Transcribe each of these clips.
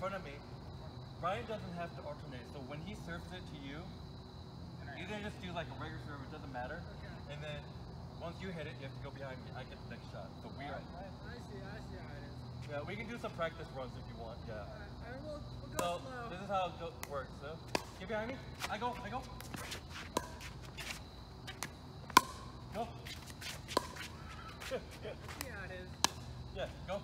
front of me, Brian doesn't have to alternate. So when he serves it to you, you can just do like a regular serve, it doesn't matter. Okay. And then once you hit it, you have to go behind me. I get the next shot. So we are. I see how it is. Yeah, we can do some practice runs if you want. Yeah. Alright, we'll go So slow. this is how it works. So get behind me. I go. Go. See how it is. Yeah, go.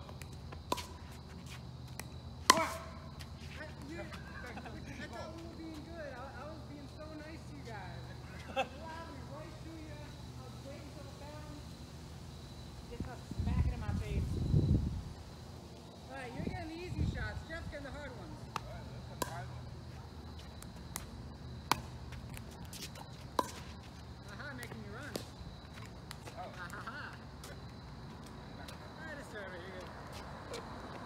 I thought we were being good. I was being so nice to you guys. Allowed me right to you. I was waiting for the bounce. Just smacking in my face. Alright, you're getting the easy shots. Jeff's getting the hard ones. Aha, making you run. Aha. I just serve it. You're good.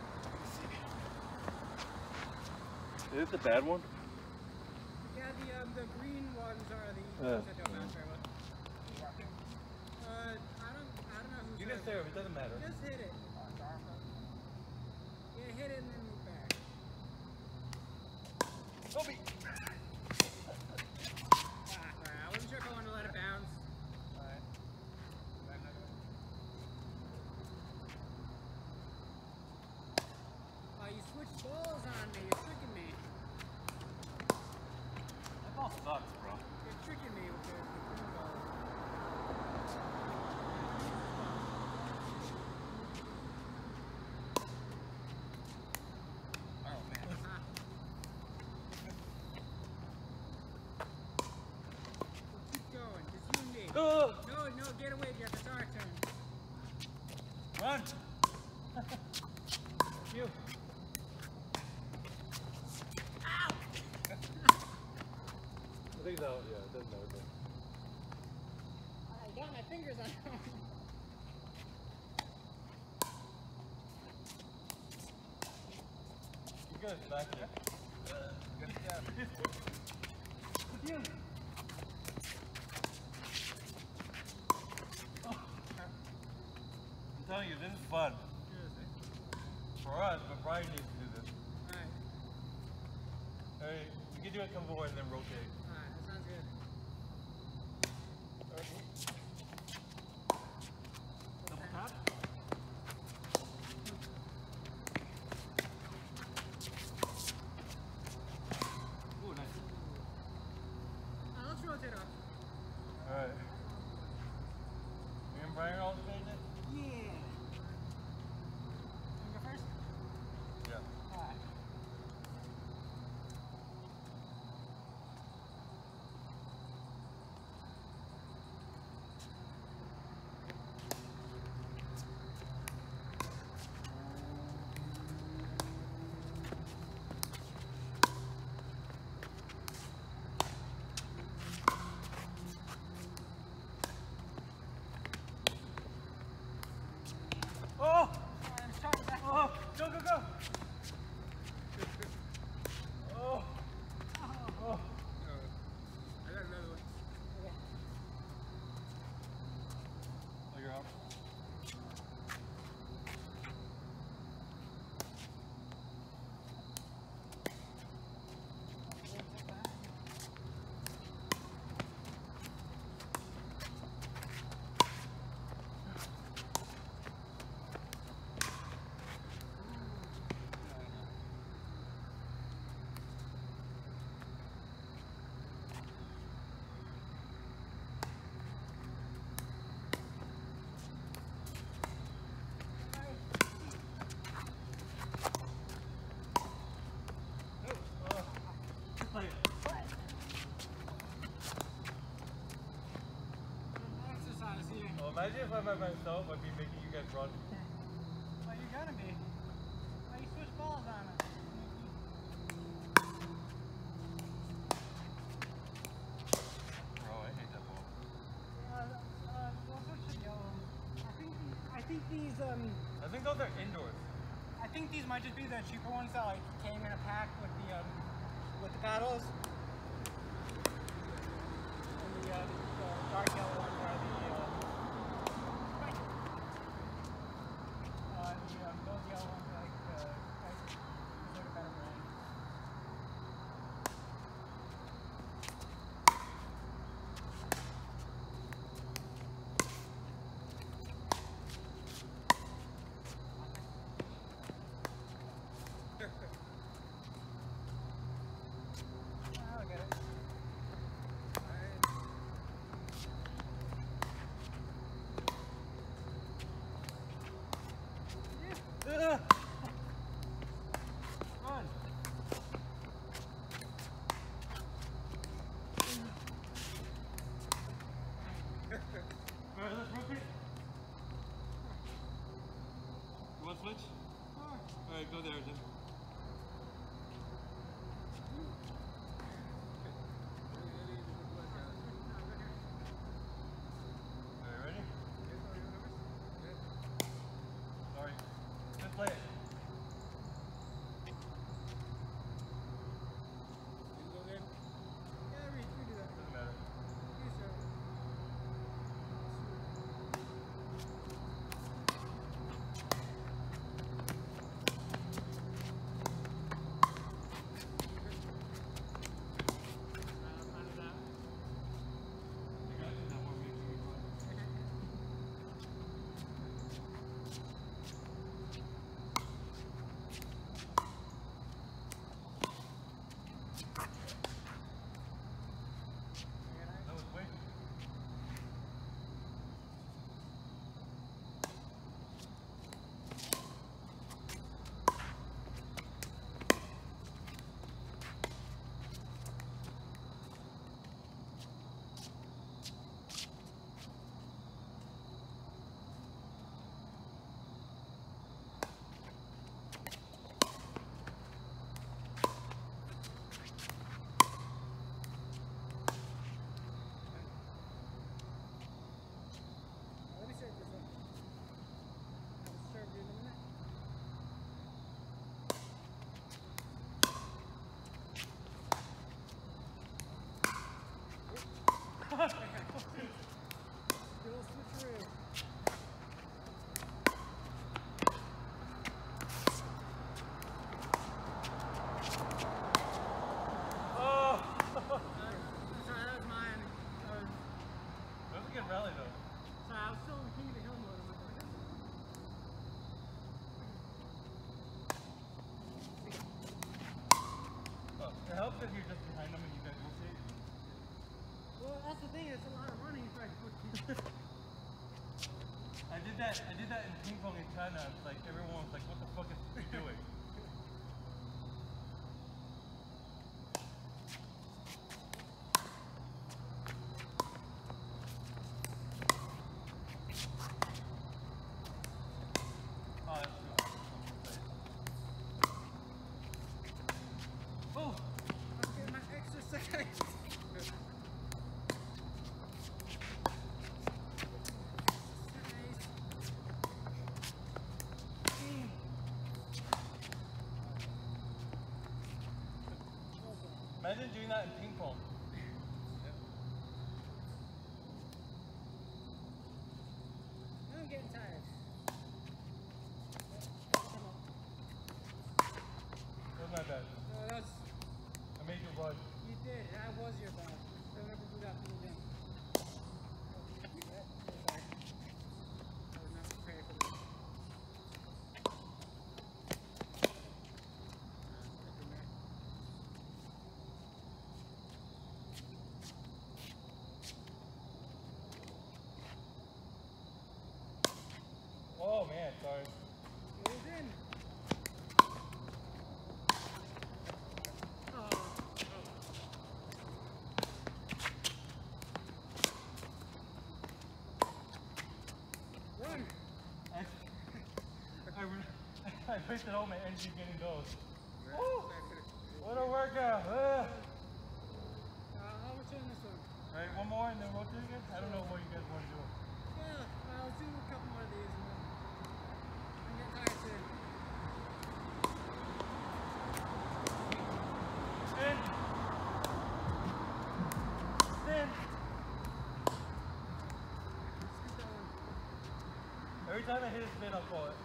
Is this the bad one? Yeah, the green ones are the ones that don't bounce very well. I don't know who's You can serve, it doesn't matter. Just hit it. Yeah, hit it and then move back. Kobe! I wasn't sure if I wanted to let it bounce. Oh, you switched balls on me. You're tricking me. That ball sucks, bro. You're tricking me with the green ball. Oh, man. Keep going. Just you and me. Oh. No, get away, Jeff. It's our turn. Run! You. Ow! I think that, yeah, it doesn't matter. I got my fingers on it. You're good, back here. Good job. Good. I'm telling you, this is fun. For us, but Brian needs to do this. Alright. Alright, you can do a couple more and then rotate. Alright, that sounds good. Double tap. Ooh, nice. Let's rotate off. Alright. Me and Brian are alternating it? Yeah. You go first? Yeah. Alright. Oh! I'm starting back. Oh! Go, go, go! Oh! Oh! I got another one. Okay. Oh, you're out. Play it. Exercise here. Oh, imagine if I'm by myself, I'd be making you guys run. Well, you're gonna be. Well, you switch balls on us. Oh, I hate that ball. We'll switch to yellow. I think these I think those are indoors. I think these might just be the cheaper ones that like came in a pack with the paddles. And the dark yellow ones are those yellow ones are like a better brand. if you're just behind them and you guys rotate. Well, that's the thing. It's a lot of money if I put I did that in ping pong in China. It's like everyone was like, "What the fuck is he doing?" Oh, that's too hard. Oh, I'm getting my exercise. imagine doing that in ping pong. I'm getting tired. That was my bad. No, that's, I made you run. you did. That was your bad. Don't ever do that to me again. Sorry. I was not prepared for this. Oh man, sorry. It was in. Oh. Run. I wasted all my energy getting those. Woo! What a workout! I'll return this one. Alright, one more and then rotate again? I don't know what you guys want to do. Yeah, I'll do a couple more of these and then I'm getting tired too. Spin! Spin! Let's keep going. Every time I hit a spin, I'll call it.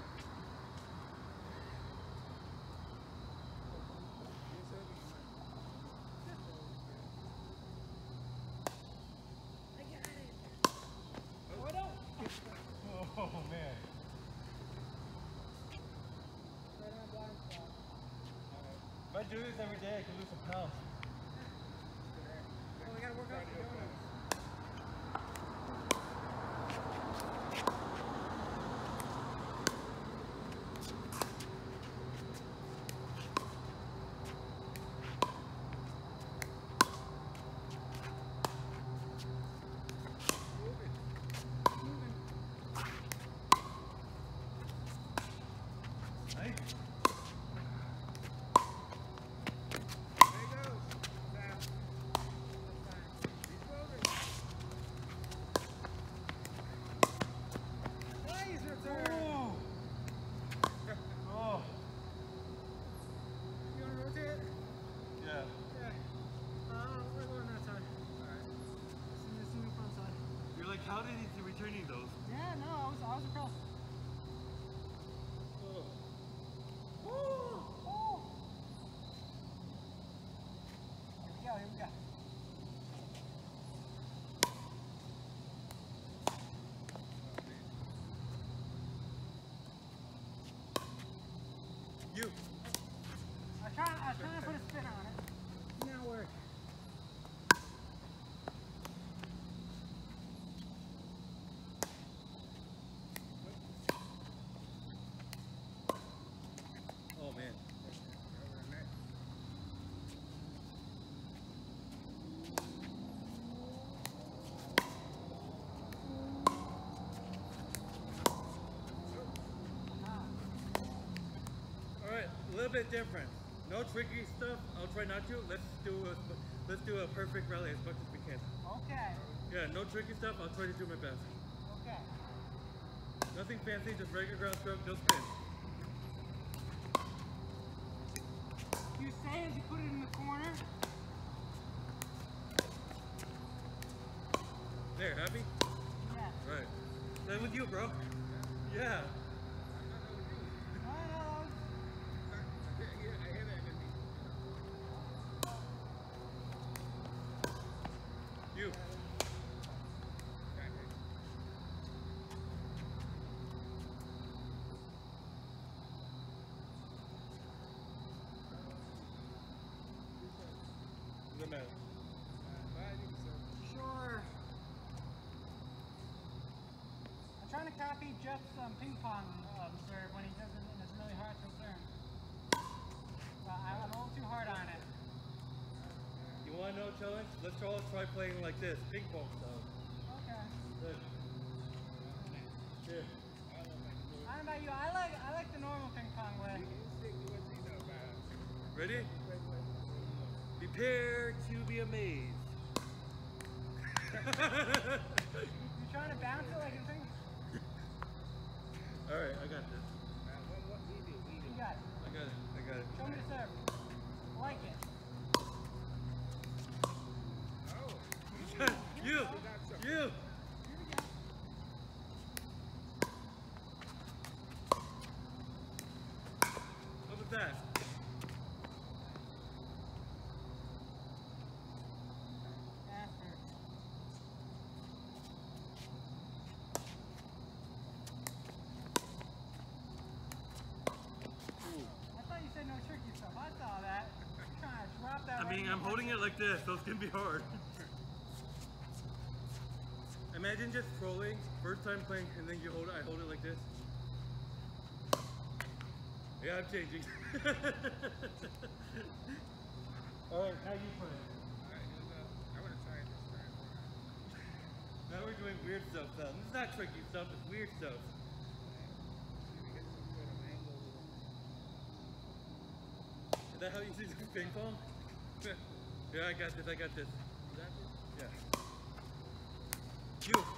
I got it. Oh, I don't. Oh man. Right on blind spot. If I do this every day, I can lose some pounds. Oh, we gotta work out the donuts. Moving. Nice. There he goes. Down. That's fine. He's moving. Laser turn. Ooh. Oh. You wanna rotate it? Yeah. Yeah. We're going that side. Alright. This is the front side. You're like, how did he returning those? Yeah, no, I was across. Oh. Oh. Here we go. You. I was trying to put a spin on it. Did not work. Oh man. Alright, a little bit different. No tricky stuff. I'll try not to. Let's do a perfect rally as much as we can. Okay. Yeah, no tricky stuff. I'll try to do my best. Okay. Nothing fancy, just regular ground stroke, no spin. You say as you put it in the corner. There, happy? Yeah. Right. Same with you, bro. Yeah. You. man. I think so. Sure. I'm trying to copy Jeff's ping pong serve when he does it, and it's really hard to learn. But I'm a little too hard on it. You want to know a challenge? Let's all try playing like this, ping pong style. Okay. Good. Here. I don't know about you. I like the normal ping pong way. Ready? Prepare to be amazed. You're trying to bounce it like a thing? Alright, I got this. You got it. I got it. Show me the serve. I like it. You! Here we go. How about that? After. I thought you said no tricky stuff. I saw that. You're trying to drop that. I mean, I'm holding it like this, so it's gonna be hard. Imagine just trolling, first time playing, and then you hold it, I hold it like this. Yeah, I'm changing. Alright, how you play? I want to try it this time. Now we're doing weird stuff now. This is not tricky stuff, it's weird stuff. Maybe get some sort of angle. Is that how you do ping pong? Yeah, I got this. Is that it? Yeah. You.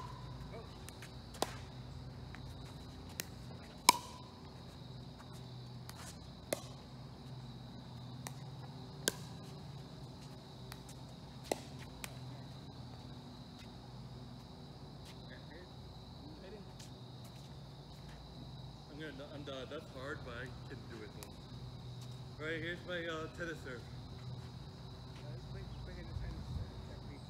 I'm done. That's hard, but I can do it though. Alright, here's my tennis serve. Let's bring in the tennis technique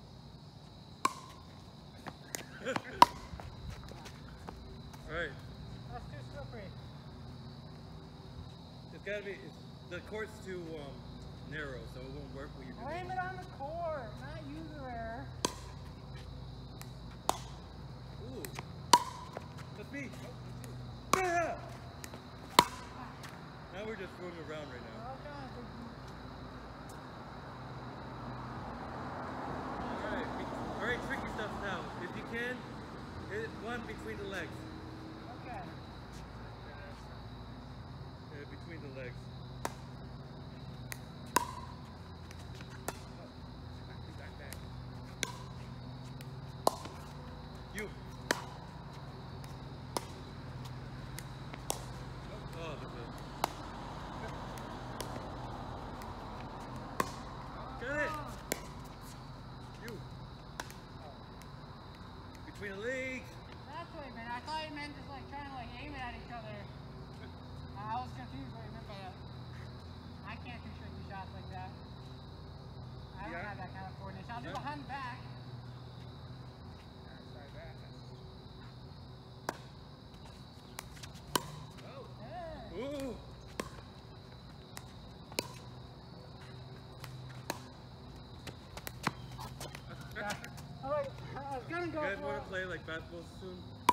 now. Alright. That's too slippery. It's gotta be, the court's too narrow, so it won't work when you do it. Blame it on the court, not user error. Ooh. That's me. Yeah! Now we're just rolling around right now. Alright, tricky stuff now. If you can, hit one between the legs. Okay. Yeah, between the legs. You. Oh, that's it. Got it. You. Between the legs. That's what he meant. I thought he meant just like trying to like aim it at each other. I was confused what he meant by that. I can't do tricky shots like that. I don't have that kind of coordination. I'll do behind the back. Try that. Hey. Ooh. Alright, I was gonna go You guys for want it. to play like basketball soon?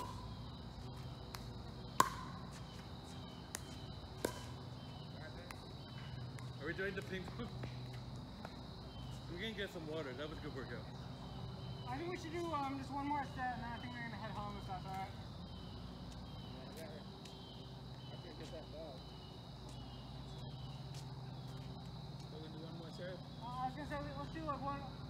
Are we doing the ping pong? We're gonna get some water. That was a good workout. I think we should do just one more set, and then I think we're gonna head home if that's alright. I can't get that dog. So we're gonna do one more serve? I was gonna say let's do like one.